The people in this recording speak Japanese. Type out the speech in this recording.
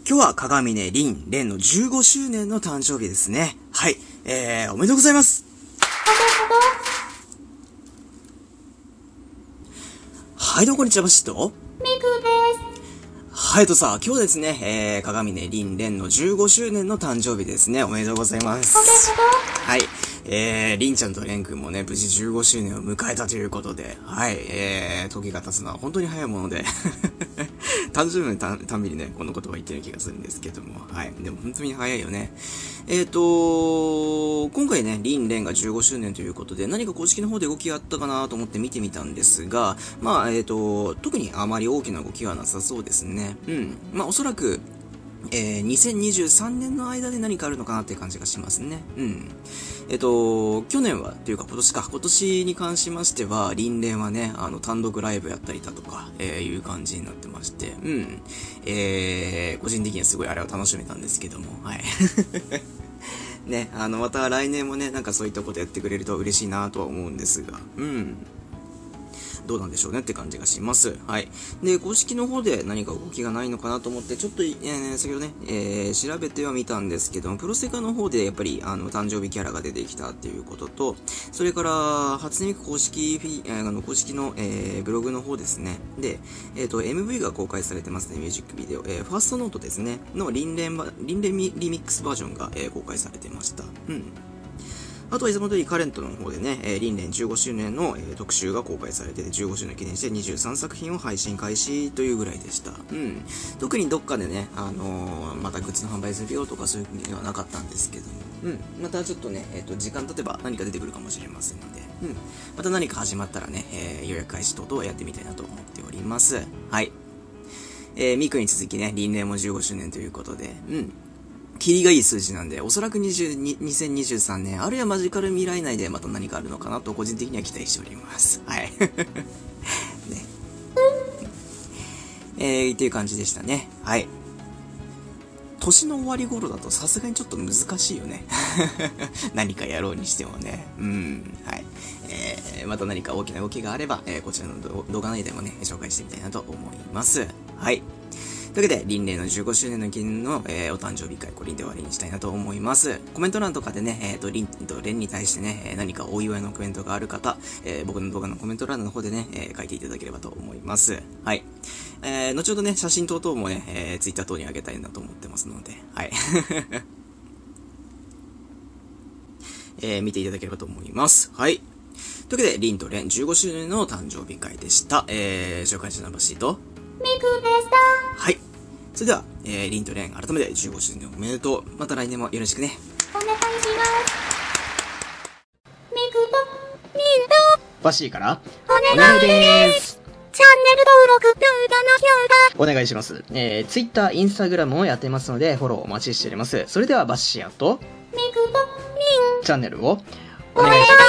今日は鏡音凛の15周年の誕生日ですね。はい。おめでとうございます。はい、どうもこんにちは、バシッと。 ミクです。 はい、とさ、今日ですね、鏡音凛の15周年の誕生日ですね。おめでとうございます。はい。凛ちゃんと蓮くんもね、無事15周年を迎えたということで、はい。時が経つのは本当に早いもので、誕生日のたんびにね、この言葉言ってる気がするんですけども、はい。でも本当に早いよね。今回ね、凛が15周年ということで、何か公式の方で動きがあったかなと思って見てみたんですが、まあ、特にあまり大きな動きはなさそうですね。うん。まあ、おそらく、2023年の間で何かあるのかなっていう感じがしますね。うん。去年は、というか今年に関しましては、凛はね、単独ライブやったりだとか、いう感じになってまして、うん。個人的にはすごいあれを楽しめたんですけども、はい。ね、また来年もね、なんかそういったことやってくれると嬉しいなとは思うんですが、うん。どうなんでしょうねって感じがします。はい。で、公式の方で何か動きがないのかなと思って、ちょっと、先ほどね、調べてはみたんですけども、プロセカの方でやっぱり、誕生日キャラが出てきたっていうことと、それから、初音ミク公式公式の、ブログの方ですね。で、MV が公開されてますね、ミュージックビデオ。ファーストノートですね、のリンレリミックスバージョンが、公開されてました。うん。あとはいつも通りカレントの方でね、凛15周年の、特集が公開されてて、15周年記念して23作品を配信開始というぐらいでした。うん。特にどっかでね、またグッズの販売するよとかそういう風にはなかったんですけども、うん。またちょっとね、時間経てば何か出てくるかもしれませんので、うん。また何か始まったらね、予約開始等々やってみたいなと思っております。はい。ミクに続きね、凛も15周年ということで、うん。キリがいい数字なんで、おそらく2023年、あるいはマジカル未来内でまた何かあるのかなと、個人的には期待しております。はい。ね。っていう感じでしたね。はい。年の終わり頃だとさすがにちょっと難しいよね。何かやろうにしてもね。はい。また何か大きな動きがあれば、こちらの動画内でもね、紹介してみたいなと思います。はい。というわけで、凛の15周年の記念の、お誕生日会、これで終わりにしたいなと思います。コメント欄とかでね、凛と蓮に対してね、何かお祝いのコメントがある方、僕の動画のコメント欄の方でね、書いていただければと思います。はい。後ほどね、写真等々もね、Twitter 等に上げたいなと思ってますので、はい。見ていただければと思います。はい。というわけで、凛と蓮15周年の誕生日会でした。紹介者のバシーと、 ミクでした。 はい。それでは、凛と蓮、改めて15周年おめでとう。また来年もよろしくね。 お願いします。ミクとリンとバシーから、 お願いです。チャンネル登録、動画の評価、 お願いします。Twitter、Instagram をやってますので、フォローお待ちしております。それでは、バシーと、 ミクとリン、 チャンネルを、 お願いします。